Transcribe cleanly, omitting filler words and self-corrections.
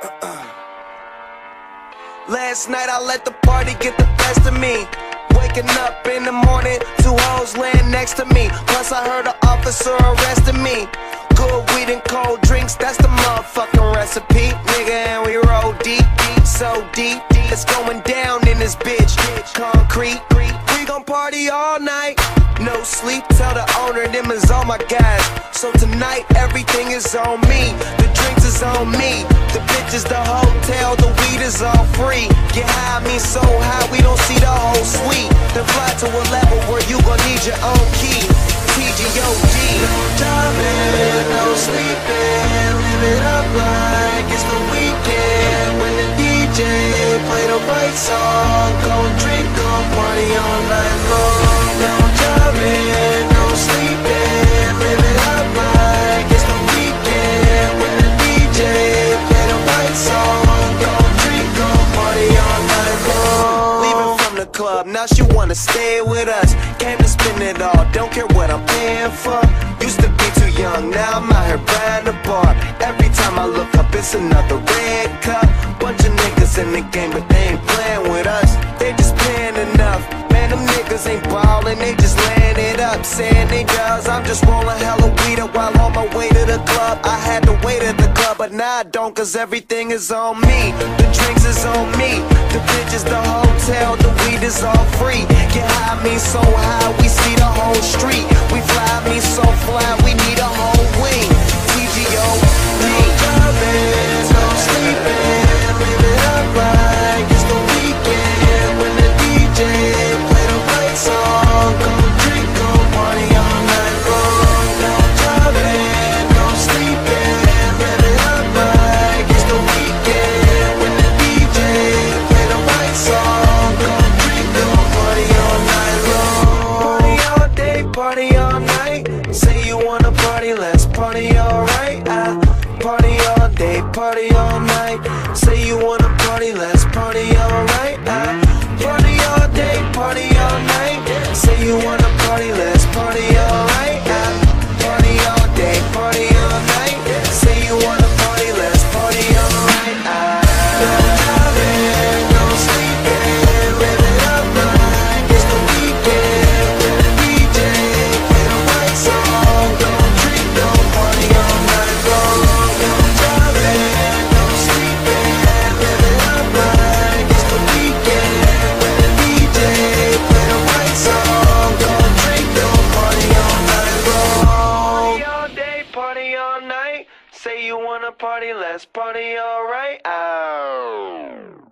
Last night I let the party get the best of me. Waking up in the morning, two hoes laying next to me. Plus I heard an officer arrested me. Good weed and cold drinks, that's the motherfucking recipe. Nigga, and we roll deep, deep, so deep. It's going down in this bitch. Concrete, we gon' party all night. No sleep, tell the owner them is all my guys. So tonight everything is on me. The drinks is on me. The bitches, the hotel, the weed is all free. Get high, me so high we don't see the whole suite. Then fly to a level where you gon' need your own key. TGOD. No driving, no sleeping. Live it up like it's the weekend. When the DJ play the right song, go drink, go party all night long. No driving, no sleeping. Live it up like it's the weekend. When the DJ play the right song, go drink, go party all night long. Leaving from the club, now she wanna stay with us. Came to spend it all, don't care what I'm paying for. Used to be too young, now I'm out here buying the bar. Every time I look up, it's another red cup. Bunch of niggas in the game, but they ain't playing with us. They just playing enough. Man, them niggas ain't ballin', they just laying it up. Saying they does, I'm just rolling hella weed up while on my way to the club. I had to wait at the club, but now I don't, cause everything is on me. The drinks is on me. The bitches, the hotel, the weed is all free. Get high, me so high, we see the whole street. We fly, me so fly, we need a whole wing. TGO, no driving, no sleeping. Live it up like it's the weekend. When the DJ play the right song, go drink, go party all night long. No driving, no sleeping. Live it up like it's the weekend. When the DJ play the right song, go drink, go party all night long. Party all day, party all night. Say you wanna party, let's party alright. Party all day, party all night. Say you wanna party, let's party alright. Party all day, party all night. Say you wanna party, let's party alright. Party all day, party all night. Say you wanna party, let's party alright. No driving, no sleeping. Live it up like it's the weekend. When the DJ play the right song, don't drink, don't party all night long. No driving, no sleeping. Live it up like it's the weekend. When the DJ play the right song, don't drink, don't party all night long. Party all day, party all night. Say you wanna party, let's party alright.